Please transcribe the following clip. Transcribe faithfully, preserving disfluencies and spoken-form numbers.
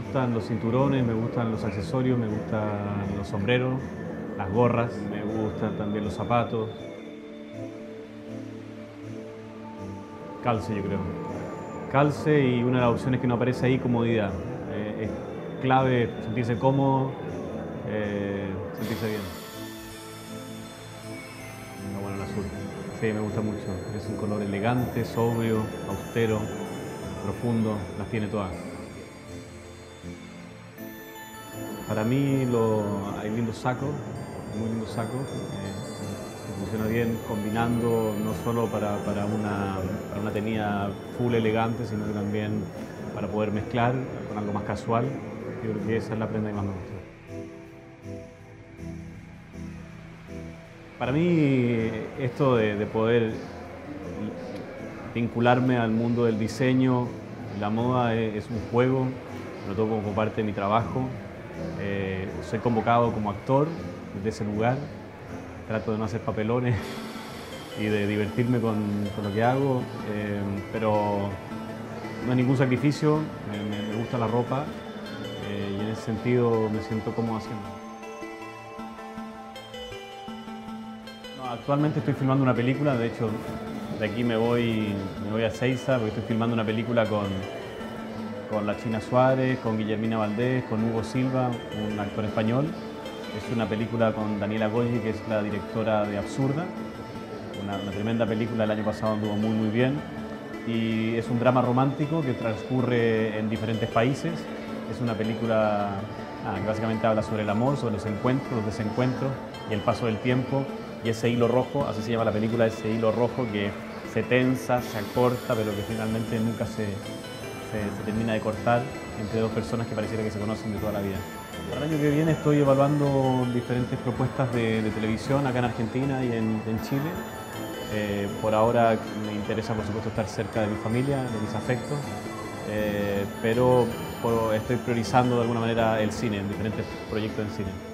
gustan los cinturones, me gustan los accesorios, me gustan los sombreros, las gorras, me gustan también los zapatos. Calce, yo creo. Calce, y una de las opciones que no aparece ahí, comodidad. Eh, es clave sentirse cómodo, eh, sentirse bien. No, bueno, el azul. Sí, me gusta mucho. Es un color elegante, sobrio, austero, profundo, las tiene todas. Para mí lo, hay lindos sacos, muy lindos sacos, eh, que funciona bien combinando no solo para, para, una, para una tenida full elegante, sino que también para poder mezclar con algo más casual. Yo creo que esa es la prenda que más me gusta. Para mí esto de, de poder vincularme al mundo del diseño, la moda es, es un juego, lo tomo como parte de mi trabajo. Eh, soy convocado como actor desde ese lugar, trato de no hacer papelones y de divertirme con, con lo que hago, eh, pero no es ningún sacrificio, me, me, me gusta la ropa eh, y en ese sentido me siento cómodo haciendo. No, actualmente estoy filmando una película, de hecho de aquí me voy, me voy a Ezeiza porque estoy filmando una película con con la China Suárez, con Guillermina Valdés, con Hugo Silva, un actor español. Es una película con Daniela Golgi, que es la directora de Absurda. Una, una tremenda película, el año pasado anduvo muy muy bien. Y es un drama romántico que transcurre en diferentes países. Es una película ah, que básicamente habla sobre el amor, sobre los encuentros, los desencuentros y el paso del tiempo. Y ese hilo rojo, así se llama la película, ese hilo rojo que se tensa, se acorta, pero que finalmente nunca se, Se, se termina de cortar entre dos personas que pareciera que se conocen de toda la vida. Para el año que viene estoy evaluando diferentes propuestas de, de televisión acá en Argentina y en, en Chile. Eh, por ahora me interesa, por supuesto, estar cerca de mi familia, de mis afectos, eh, pero por, estoy priorizando de alguna manera el cine, en diferentes proyectos en cine.